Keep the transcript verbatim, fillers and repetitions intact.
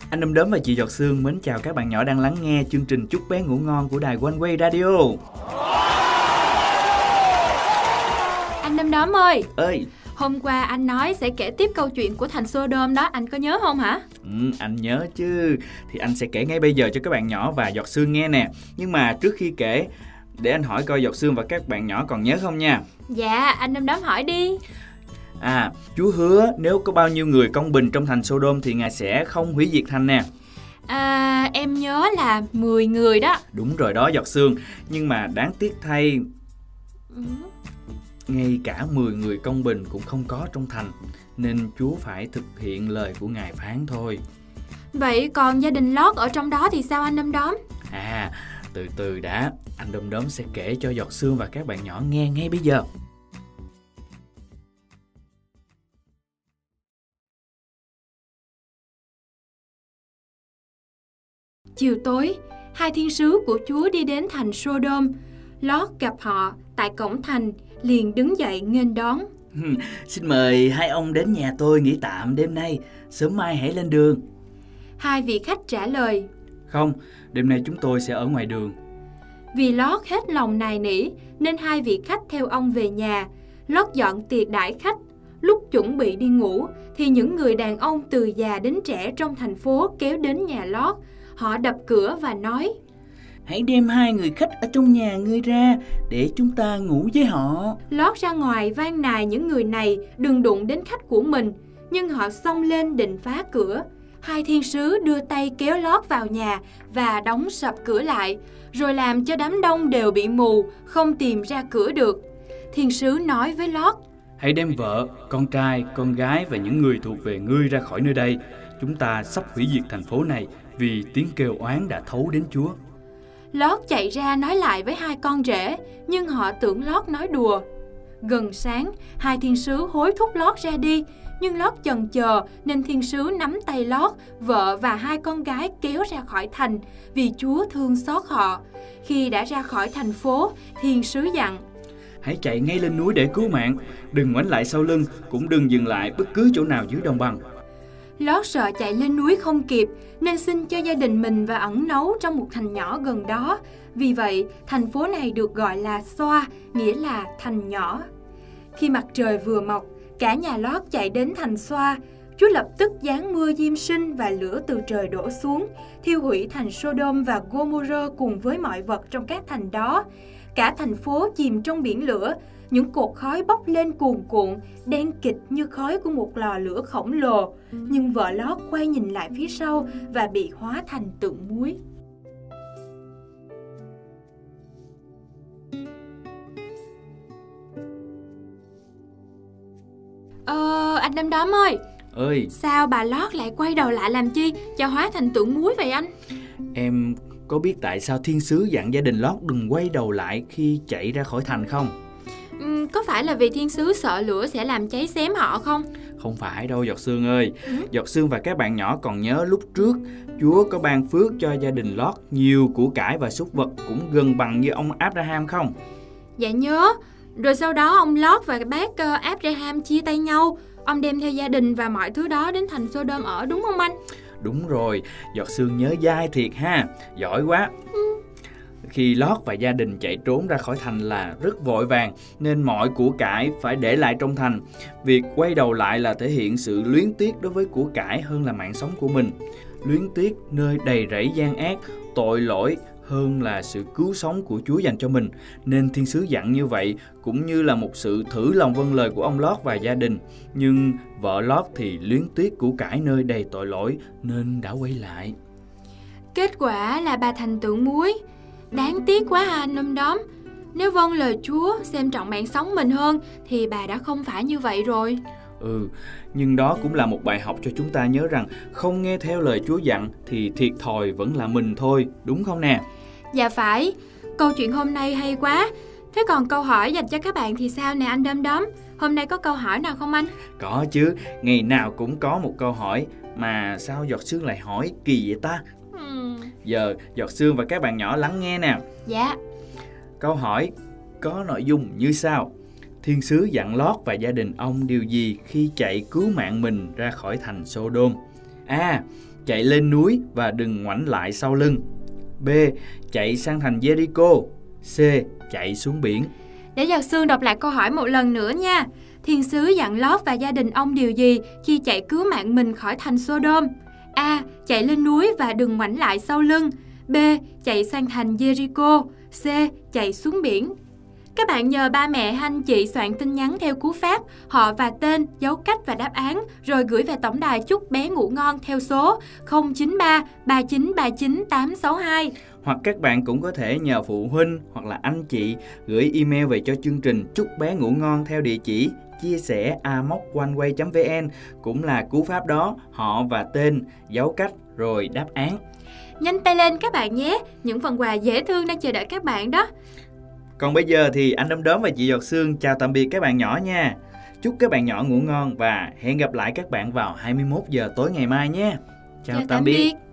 Anh Đom Đóm và chị Giọt Sương mến chào các bạn nhỏ đang lắng nghe chương trình Chúc Bé Ngủ Ngon của đài One Way Radio. Anh Đom Đóm ơi. Ơi. Hôm qua anh nói sẽ kể tiếp câu chuyện của thành Sodom đó, anh có nhớ không hả? Ừ, anh nhớ chứ. Thì anh sẽ kể ngay bây giờ cho các bạn nhỏ và Giọt Sương nghe nè. Nhưng mà trước khi kể, để anh hỏi coi Giọt Sương và các bạn nhỏ còn nhớ không nha. Dạ, anh Đom Đóm hỏi đi. À, Chúa hứa nếu có bao nhiêu người công bình trong thành Sodom thì Ngài sẽ không hủy diệt thành nè. À, em nhớ là mười người đó. Đúng rồi đó Giọt Sương. Nhưng mà đáng tiếc thay, ừ. ngay cả mười người công bình cũng không có trong thành, nên Chúa phải thực hiện lời của Ngài phán thôi. Vậy còn gia đình Lót ở trong đó thì sao anh Đom Đóm? À, từ từ đã, anh Đom Đóm sẽ kể cho Giọt Sương và các bạn nhỏ nghe ngay bây giờ. Chiều tối, hai thiên sứ của Chúa đi đến thành Sodom. Lót gặp họ tại cổng thành, liền đứng dậy nghênh đón. Xin mời hai ông đến nhà tôi nghỉ tạm đêm nay, sớm mai hãy lên đường. Hai vị khách trả lời: Không, đêm nay chúng tôi sẽ ở ngoài đường. Vì Lót hết lòng nài nỉ nên hai vị khách theo ông về nhà. Lót dọn tiệc đãi khách. Lúc chuẩn bị đi ngủ thì những người đàn ông từ già đến trẻ trong thành phố kéo đến nhà Lót. Họ đập cửa và nói: Hãy đem hai người khách ở trong nhà ngươi ra để chúng ta ngủ với họ. Lót ra ngoài van nài những người này đừng đụng đến khách của mình, nhưng họ xông lên định phá cửa. Hai thiên sứ đưa tay kéo Lót vào nhà và đóng sập cửa lại, rồi làm cho đám đông đều bị mù, không tìm ra cửa được. Thiên sứ nói với Lót: Hãy đem vợ, con trai, con gái và những người thuộc về ngươi ra khỏi nơi đây. Chúng ta sắp hủy diệt thành phố này vì tiếng kêu oán đã thấu đến Chúa. Lót chạy ra nói lại với hai con rể, nhưng họ tưởng Lót nói đùa. Gần sáng, hai thiên sứ hối thúc Lót ra đi, nhưng Lót chần chờ nên thiên sứ nắm tay Lót, vợ và hai con gái kéo ra khỏi thành, vì Chúa thương xót họ. Khi đã ra khỏi thành phố, thiên sứ dặn: Hãy chạy ngay lên núi để cứu mạng, đừng ngoảnh lại sau lưng, cũng đừng dừng lại bất cứ chỗ nào dưới đồng bằng. Lót sợ chạy lên núi không kịp nên xin cho gia đình mình và ẩn náu trong một thành nhỏ gần đó. Vì vậy, thành phố này được gọi là Xoa, nghĩa là thành nhỏ. Khi mặt trời vừa mọc, cả nhà Lót chạy đến thành Xoa. Chúa lập tức giáng mưa diêm sinh và lửa từ trời đổ xuống, thiêu hủy thành Sodom và Gomorrah cùng với mọi vật trong các thành đó. Cả thành phố chìm trong biển lửa, những cột khói bốc lên cuồn cuộn, đen kịt như khói của một lò lửa khổng lồ. Nhưng vợ Lót quay nhìn lại phía sau và bị hóa thành tượng muối. Ờ, anh Đom Đóm ơi. Ơi. Sao bà Lót lại quay đầu lại làm chi, cho hóa thành tượng muối vậy anh? Em có biết tại sao thiên sứ dặn gia đình Lót đừng quay đầu lại khi chạy ra khỏi thành không? Ừ, có phải là vì thiên sứ sợ lửa sẽ làm cháy xém họ không? Không phải đâu Giọt Sương ơi. ừ? Giọt Sương và các bạn nhỏ còn nhớ lúc trước Chúa có ban phước cho gia đình Lót nhiều của cải và súc vật cũng gần bằng như ông Abraham không? Dạ nhớ. Rồi sau đó ông Lót và bác uh, Abraham chia tay nhau. Ông đem theo gia đình và mọi thứ đó đến thành Sodom ở, đúng không anh? Đúng rồi, Giọt Sương nhớ dai thiệt ha. Giỏi quá. ừ. Khi Lót và gia đình chạy trốn ra khỏi thành là rất vội vàng, nên mọi của cải phải để lại trong thành. Việc quay đầu lại là thể hiện sự luyến tiếc đối với của cải hơn là mạng sống của mình. Luyến tiếc nơi đầy rẫy gian ác, tội lỗi hơn là sự cứu sống của Chúa dành cho mình. Nên thiên sứ dặn như vậy cũng như là một sự thử lòng vâng lời của ông Lót và gia đình. Nhưng vợ Lót thì luyến tiếc của cải nơi đầy tội lỗi nên đã quay lại. Kết quả là bà thành tượng muối. Đáng tiếc quá à anh Đom Đóm. Nếu vâng lời Chúa, xem trọng mạng sống mình hơn, thì bà đã không phải như vậy rồi. Ừ, nhưng đó cũng là một bài học cho chúng ta nhớ rằng không nghe theo lời Chúa dặn thì thiệt thòi vẫn là mình thôi, đúng không nè? Dạ phải. Câu chuyện hôm nay hay quá. Thế còn câu hỏi dành cho các bạn thì sao nè anh Đom Đóm? Hôm nay có câu hỏi nào không anh? Có chứ, ngày nào cũng có một câu hỏi. Mà sao Giọt Sương lại hỏi kỳ vậy ta? Hmm. Giờ Giọt Sương và các bạn nhỏ lắng nghe nè. Dạ. Câu hỏi có nội dung như sau: Thiên sứ dặn Lót và gia đình ông điều gì khi chạy cứu mạng mình ra khỏi thành Sodom? A. chạy lên núi và đừng ngoảnh lại sau lưng. B. Chạy sang thành Jericho. C. Chạy xuống biển. Để Giọt Sương đọc lại câu hỏi một lần nữa nha. Thiên sứ dặn Lót và gia đình ông điều gì khi chạy cứu mạng mình khỏi thành Sodom? A. Chạy lên núi và đừng ngoảnh lại sau lưng. B. Chạy sang thành Jericho. C. Chạy xuống biển. Các bạn nhờ ba mẹ hay anh chị soạn tin nhắn theo cú pháp, họ và tên, dấu cách và đáp án, rồi gửi về tổng đài Chúc Bé Ngủ Ngon theo số không chín ba ba chín ba chín tám sáu hai. Hoặc các bạn cũng có thể nhờ phụ huynh hoặc là anh chị gửi email về cho chương trình Chúc Bé Ngủ Ngon theo địa chỉ chia sẻ a m o c one way chấm v n, cũng là cú pháp đó, họ và tên, dấu cách rồi đáp án. Nhanh tay lên các bạn nhé, những phần quà dễ thương đang chờ đợi các bạn đó. Còn bây giờ thì anh Đom Đóm và chị Giọt Sương chào tạm biệt các bạn nhỏ nha. Chúc các bạn nhỏ ngủ ngon và hẹn gặp lại các bạn vào hai mươi mốt giờ tối ngày mai nhé. Chào, Chào tạm biệt. biệt.